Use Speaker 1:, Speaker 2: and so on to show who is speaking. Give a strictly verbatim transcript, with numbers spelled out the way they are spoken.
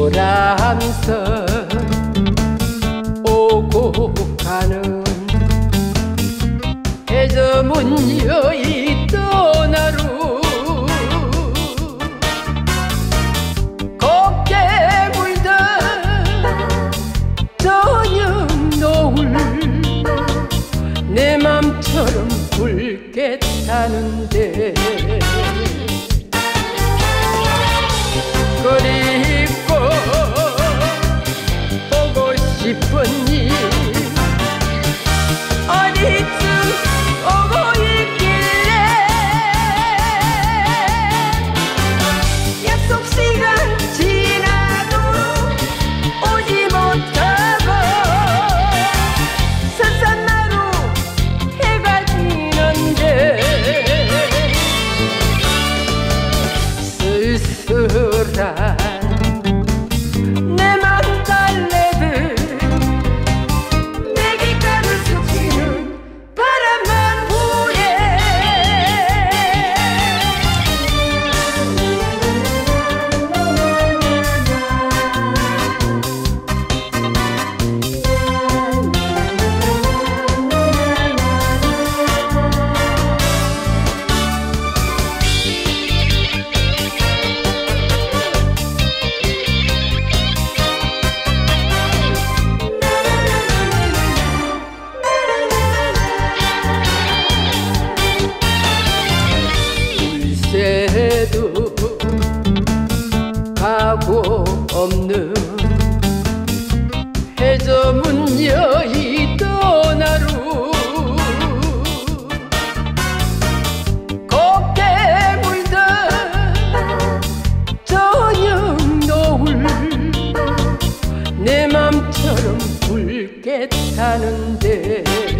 Speaker 1: 소람선 오고 가는 해저문 여의도나루 곱게 물던 저녁 노을 내 맘처럼 붉게 타는데 그립고 보고 싶은 일 어디쯤 오고 있길래 약속 시간 지나도 오지 못하고 산산나루 해가 지는데 쓸쓸한 내 맘 달래듯 내 귓가를 스치는 바람만 후에 물새도 가고 없는 해저문 여의도나루 곱게 물던 저녁 노을 내 맘처럼 붉게 타는데